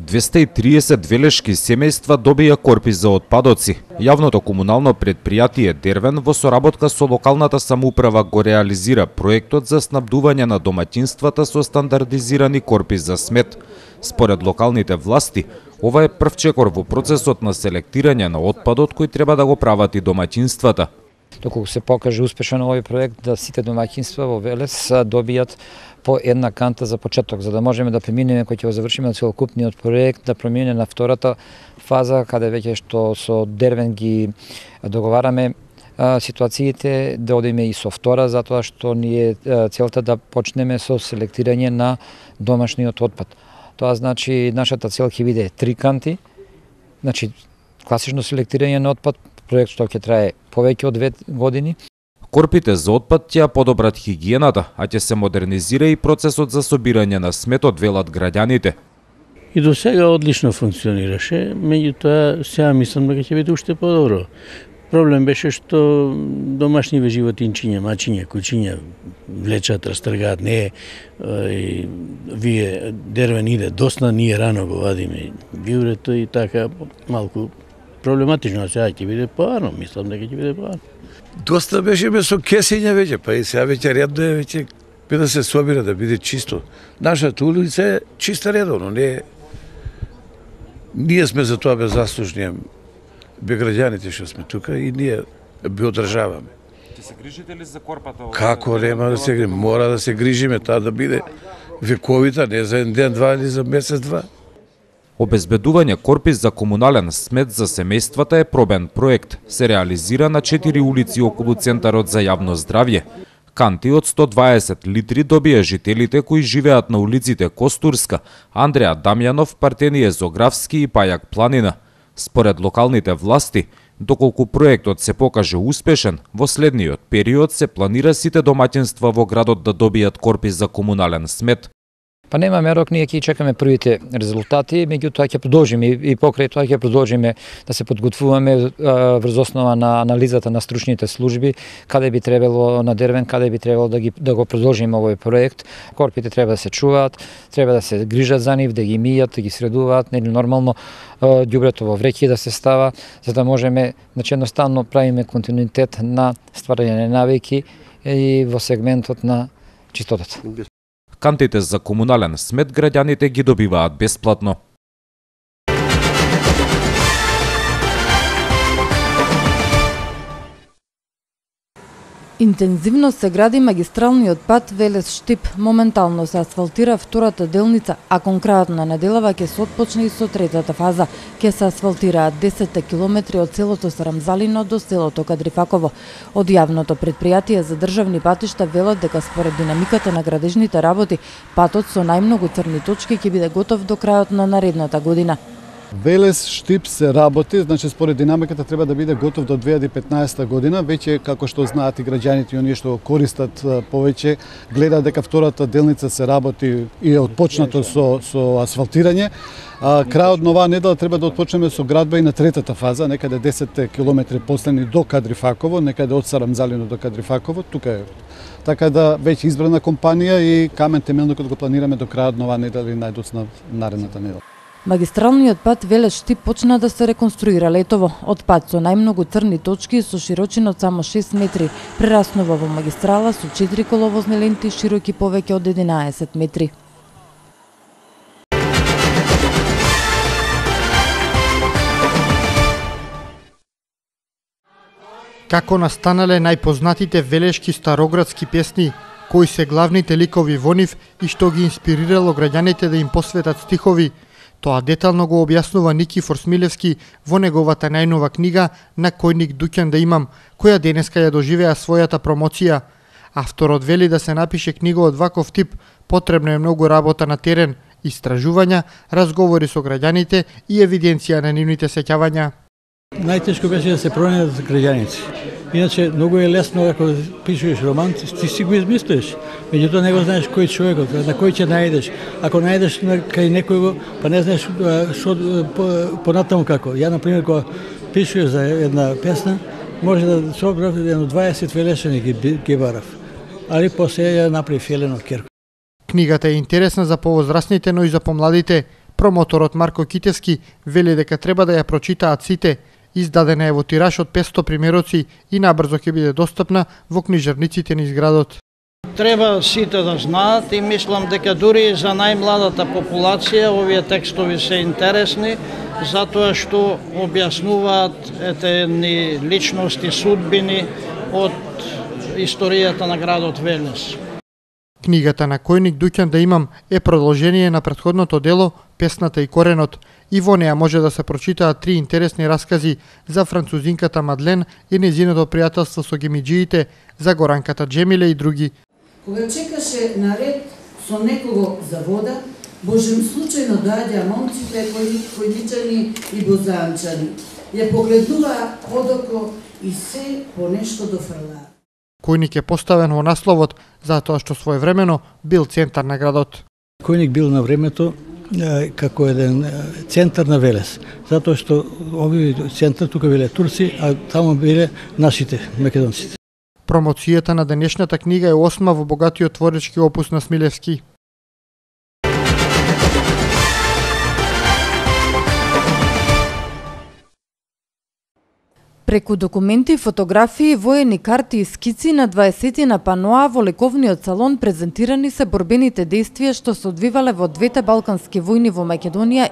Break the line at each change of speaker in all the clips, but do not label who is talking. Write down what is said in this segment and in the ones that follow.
230 велешки семејства добија корпи за отпадоци. Јавното комунално предпријатие Дервен во соработка со локалната самоуправа го реализира проектот за снабдување на домаќинствата со стандардизирани корпи за смет. Според локалните власти, ова е прв чекор во процесот на селектирање на отпадот кој треба да го прават и домаќинствата.
Доколку се покаже успешен овој проект, да сите домаќинства во Велес добијат по една канта за почеток, за да можеме да преминеме, кој ќе го завршиме целокупниот проект, да премине на втората фаза, каде веќе што со Дервен ги договараме ситуациите, да одиме и со втора, затоа што ни е целта да почнеме со селектирање на домашниот отпад. Тоа значи нашата цел ќе биде 3 канти, значи класично селектирање на отпад, проект што ќе трае повеќе од 2 години.
Корпите за отпад ќе подобрат хигиената, а ќе се модернизира и процесот за собирање на сметот, велат граѓаните.
И до сега одлично функционираше, меѓутоа сега мислам дека ќе биде уште подобро. Проблем беше што домашниве животинчиња, мачиња, кучиња влечат, растргаат, не вие Дервен иде доста, ние рано го вадиме ѓубрето и така малку проблематично, сега ќе биде поарно, мислам дека ќе биде поарно.
Доста беше со кесиња веќе, па и сега веќе редно е веќе да се собира, да биде чисто. Нашата улица е чиста редовно, не ние сме за тоа беззаслужни, бе граѓаните што сме тука и ние би одржаваме.
Ќе се грижите ли за корпата?
Како нема да се грижиме, мора да се грижиме, таа да биде вековита, не за ден, два или за месец, два.
Обезбедување корпи за комунален смет за семејствата е пробен проект. Се реализира на 4 улици околу Центарот за јавно здравје. Канти од 120 литри добија жителите кои живеат на улиците Костурска, Андреа Дамјанов, Партенije Зографски и Пајак Планина. Според локалните власти, доколку проектот се покаже успешен, во следниот период се планира сите домаќинства во градот да добијат корпи за комунален смет.
Па немаме рок, ние ќе чекаме првите резултати, меѓутоа ќе продолжиме и покрај тоа ќе продолжиме да се подготвуваме врз основа на анализата на стручните служби, каде би требало на Дервен, каде би требало да го продолжиме овој проект. Корпите треба да се чуваат, треба да се грижат за нив, да ги мијат, да ги средуваат, нели нормално ѓубрето во вреќи да се става, за да можеме, значи едноставно правиме континуитет на стварање на навики и во сегментот на чистотата.
Кантите за комунален смет граѓаните ги добиваат бесплатно.
Интензивно се гради магистралниот пат Велес-Штип. Моментално се асфалтира втората делница, а конкретно неделава ќе се отпочне и со третата фаза. Ќе се асфалтираат 10 километри од селото Сарамзалино до селото Кадрифаково. Од јавното предпријатие за државни патишта велат дека според динамиката на градежните работи, патот со најмногу црни точки ќе биде готов до крајот на наредната година.
Велес-Штип се работи, значи според динамиката треба да биде готов до 2015 година. Веќе, како што знаат и граѓаните и оние што користат повеќе, гледаат дека втората делница се работи и е отпочнато со асфалтирање. Крајот на оваа недела треба да отпочнеме со градба и на третата фаза, некаде 10 километри последни до Кадрифаково, некаде од Сарамзалино до Кадрифаково, тука е. Така да веќе избрана компанија и камен темелно кога го планираме до крајот на оваа недела и најдоцна наредната недела.
Магистралниот пат Велес-Штип почна да се реконструира летово. Од пат со најмногу црни точки со широчина од само 6 метри, прераснува во магистрала со 4 коловозни ленти широки повеќе од 11 метри.
Како настанале најпознатите велешки староградски песни, кои се главните ликови во нив и што ги инспирирало граѓаните да им посветат стихови, тоа детално го објаснува Никифор Смилевски во неговата најнова книга На којник дуќан да имам, која денеска ја доживеа својата промоција. Авторот вели да се напише книга од ваков тип, потребно е многу работа на терен, истражувања, разговори со граѓаните и евиденција на нивните сеќавања.
Најтешко беше да се пронајдат граѓаници. Иначе многу е лесно ако пишуваш роман, ти си го измислиш. Меѓутоа не го знаеш кој човекот, на кој ќе најдеш. Ако најдеш кај некој, па не знаеш што понатаму како. Ја на пример кога пишуваш за една песна, може да собрав едно 20 велешани ги барав. Али после ја направи Елена Керко.
Книгата е интересна за повозрастните, но и за помладите. Промоторот Марко Китевски вели дека треба да ја прочитаат сите. Издадена е во тираж од 500 примероци и набрзо ќе биде достапна во книжарниците низ градот.
Треба сите да знаат и мислам дека дури за најмладата популација овие текстови се интересни, затоа што објаснуваат етни личности, судбини од историјата на градот Велес.
Книгата на Којник Дуќан да имам е продолжение на претходното дело Песната и коренот, и во неа може да се прочитаат 3 интересни раскази за французинката Мадлен и незиното пријателство со гемиџиите, за горанката Джемиле и други.
Кога чекаше наред со некого за вода, божем случајно доаѓа момците кои личани и бозанчани. Ја погледнуваа подоко и се по нешто дофрлаа.
Којник е поставен во насловот затоа што своевремено бил центар на градот.
Којник бил на времето како еден центар на Велес, затоа што овој центар тука биле турци, а таму биле нашите македонците.
Промоцијата на денешната книга е 8 во богатиот творечки опус на Смилевски.
Преку документи, фотографии, воени карти и скици на 20 на паноа во лековниот салон презентирани се борбените дејствија што се одвивале во двете балкански војни во Македонија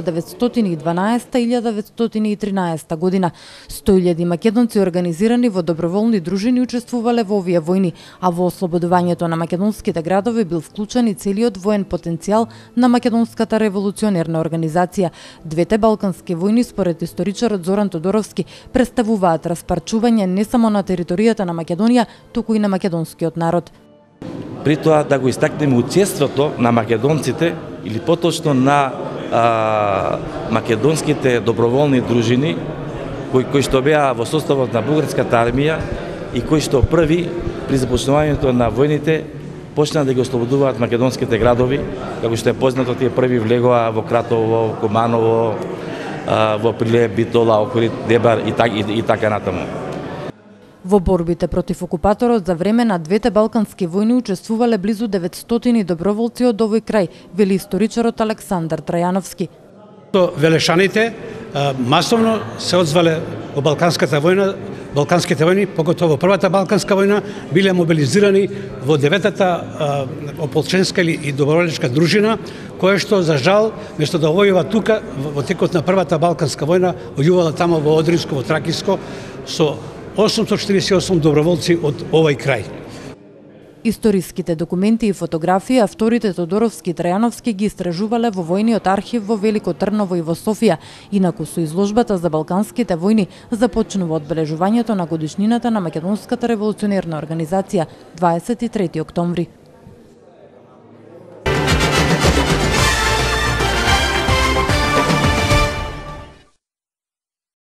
1912-1913 година. 100.000 македонци организирани во доброволни дружини учествувале во овие војни, а во ослободувањето на македонските градови бил вклучен и целиот воен потенцијал на македонската револуционерна организација. Двете балкански војни, според историчарот Зоран Тодоровски, представуваат распарчување не само на територијата на Македонија, туку и на македонскиот народ.
При тоа да го истакнеме учеството на македонците или поточно на македонските доброволни дружини кои што беа во составот на бугарската армија и кои што први при започнувањето на војните почнаа да ги ослободуваат македонските градови, како што е познато, тие први влегоа во Кратово, Куманово, во Прилеп, Битола, Охрид, Дебар и така натаму.
Во борбите против окупаторот за време на двете балкански војни учествувале близу 900 доброволци од овој крај, вели историчарот Александар Трајановски.
Велешаните масовно се одзвале во балканските војни, поготово првата балканска војна, биле мобилизирани во 9-та ополченска и доброволечка дружина, која што за жал место да војува тука во текот на првата балканска војна, војувала тамо во Одринско, во Тракиско со 848 доброволци од овој крај.
Историските документи и фотографии авторите Тодоровски и Трајановски ги истражувале во војниот архив во Велико Трново и во Софија, инаку со изложбата за балканските војни започнува одбележувањето на годишнината на Македонската револуционерна организација 23 октомври.